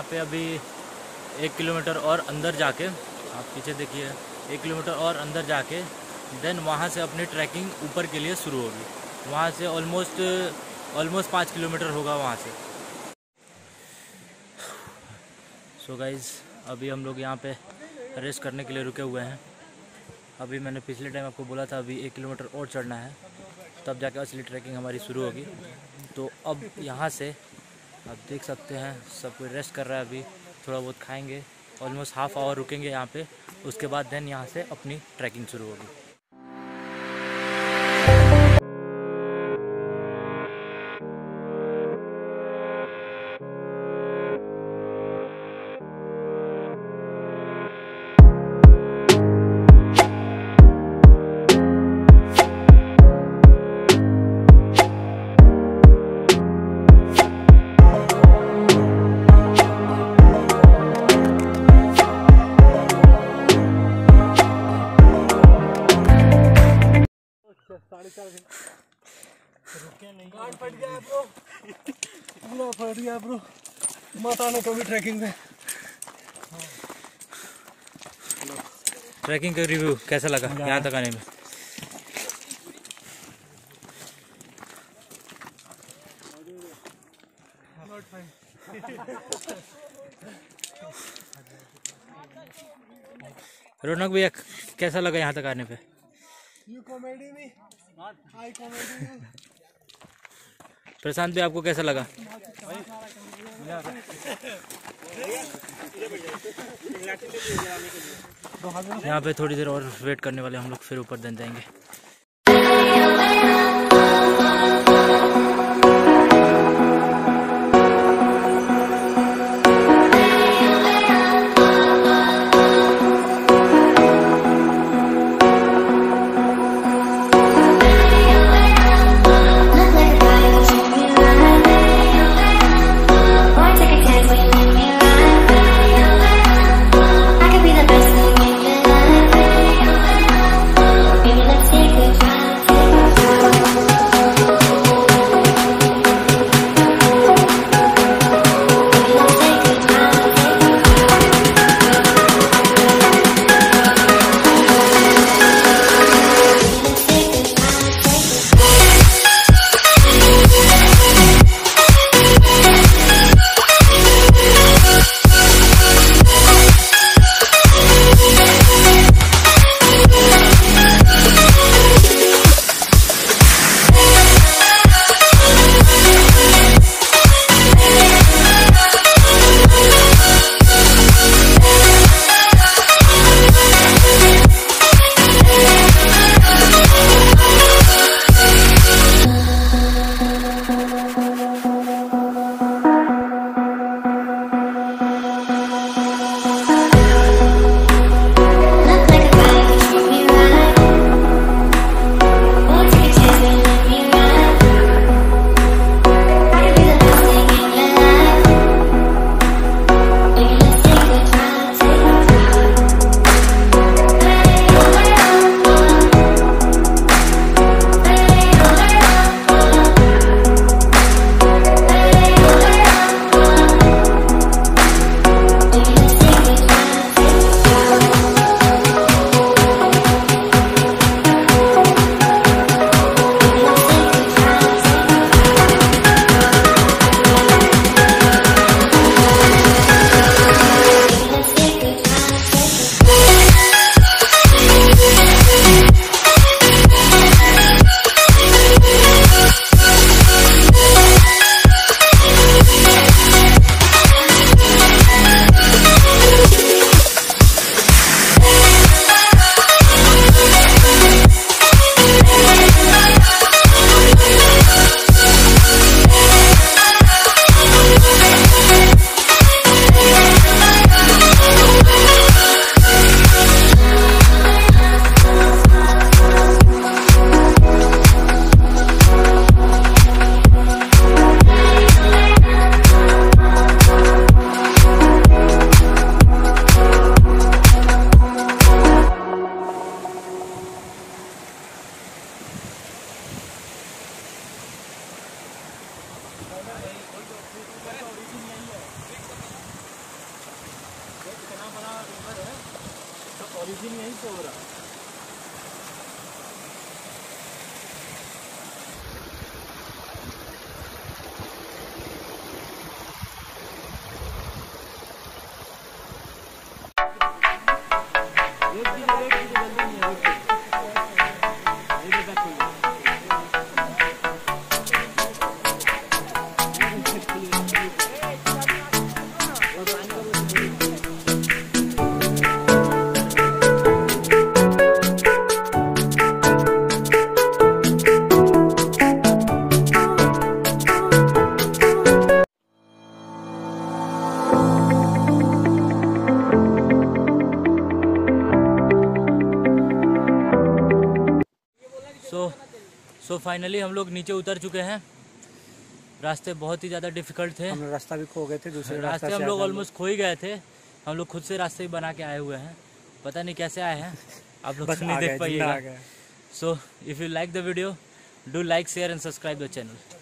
पे अभी 1 किलोमीटर और अंदर जाके, आप पीछे देखिए, 1 किलोमीटर और अंदर जाके देन वहाँ से अपनी ट्रैकिंग ऊपर के लिए शुरू होगी। वहाँ से ऑलमोस्ट 5 किलोमीटर होगा वहाँ से। सो गाइज़, अभी हम लोग यहाँ पे रेस्ट करने के लिए रुके हुए हैं। अभी मैंने पिछले टाइम आपको बोला था अभी 1 किलोमीटर और चढ़ना है, तब जाके असली ट्रैकिंग हमारी शुरू होगी। तो अब यहाँ से आप देख सकते हैं सब कोई रेस्ट कर रहा है। अभी थोड़ा बहुत खाएंगे, ऑलमोस्ट हाफ आवर रुकेंगे यहाँ पे, उसके बाद देन यहाँ से अपनी ट्रैकिंग शुरू होगी। फट गया ब्रो, मत आना कभी ट्रैकिंग में। ट्रैकिंग का रिव्यू कैसा लगा यहाँ तक आने में? रौनक भैया कैसा लगा यहाँ तक आने पे? प्रशांत भी आपको कैसा लगा? यहाँ पे थोड़ी देर और वेट करने वाले हम लोग, फिर ऊपर दिन जाएंगे। Take सो फाइनली हम लोग नीचे उतर चुके हैं। रास्ते बहुत ही ज़्यादा डिफिकल्ट थे, हम लोग रास्ता भी खो गए थे, दूसरे रास्ते हम लोग ऑलमोस्ट खो ही गए थे। हम लोग खुद से रास्ते ही बना के आए हुए हैं, पता नहीं कैसे आए हैं, आप लोग नहीं देख पाइएगा। So if you like the video, do like, share and subscribe the channel.